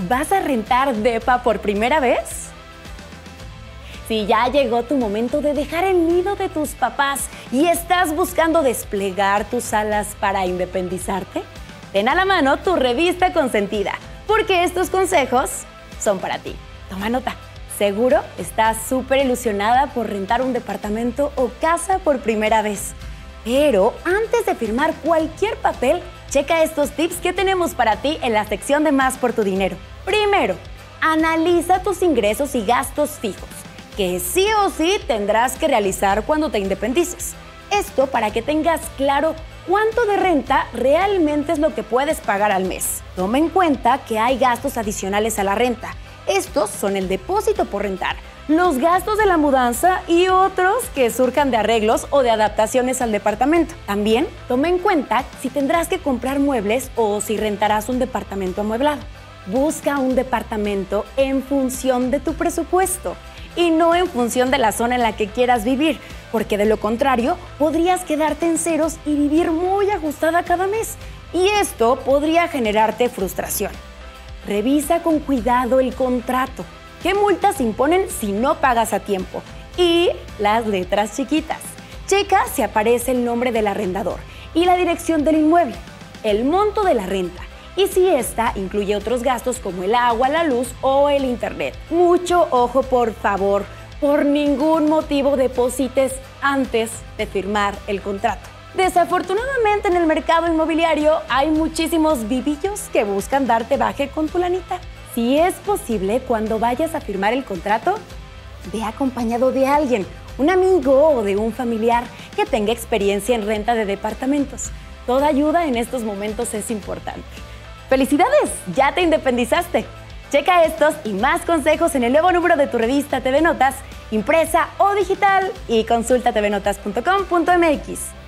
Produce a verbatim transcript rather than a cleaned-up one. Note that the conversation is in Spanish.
¿Vas a rentar depa por primera vez? Si ya llegó tu momento de dejar el nido de tus papás y estás buscando desplegar tus alas para independizarte, ten a la mano tu revista consentida, porque estos consejos son para ti. Toma nota. Seguro estás súper ilusionada por rentar un departamento o casa por primera vez. Pero antes de firmar cualquier papel, checa estos tips que tenemos para ti en la sección de Más por tu dinero. Primero, analiza tus ingresos y gastos fijos, que sí o sí tendrás que realizar cuando te independices. Esto para que tengas claro cuánto de renta realmente es lo que puedes pagar al mes. Toma en cuenta que hay gastos adicionales a la renta. Estos son el depósito por rentar, los gastos de la mudanza y otros que surjan de arreglos o de adaptaciones al departamento. También toma en cuenta si tendrás que comprar muebles o si rentarás un departamento amueblado. Busca un departamento en función de tu presupuesto y no en función de la zona en la que quieras vivir, porque de lo contrario podrías quedarte en ceros y vivir muy ajustada cada mes. Y esto podría generarte frustración. Revisa con cuidado el contrato. ¿Qué multas imponen si no pagas a tiempo? Y las letras chiquitas. Checa si aparece el nombre del arrendador y la dirección del inmueble, el monto de la renta y si esta incluye otros gastos como el agua, la luz o el internet. Mucho ojo, por favor. Por ningún motivo deposites antes de firmar el contrato. Desafortunadamente en el mercado inmobiliario hay muchísimos vivillos que buscan darte baje con tu lanita. Si es posible, cuando vayas a firmar el contrato, ve acompañado de alguien, un amigo o de un familiar que tenga experiencia en renta de departamentos. Toda ayuda en estos momentos es importante. ¡Felicidades! ¡Ya te independizaste! Checa estos y más consejos en el nuevo número de tu revista T V Notas, impresa o digital, y consulta t v notas punto com punto m x.